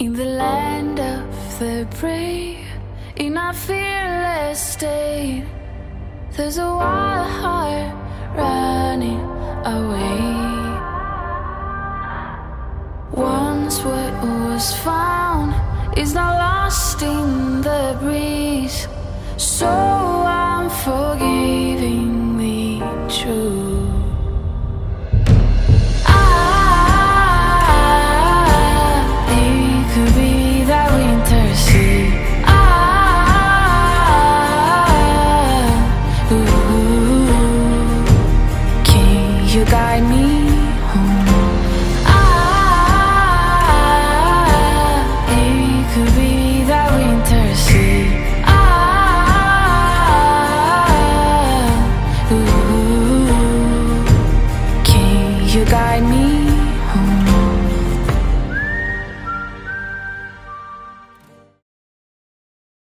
In the land of the brave, in our fearless state, there's a wild heart running away. Once what was found is now lost in the breeze, so unforgivingly true. You guide me home. It could be that winter sea. Can you guide me?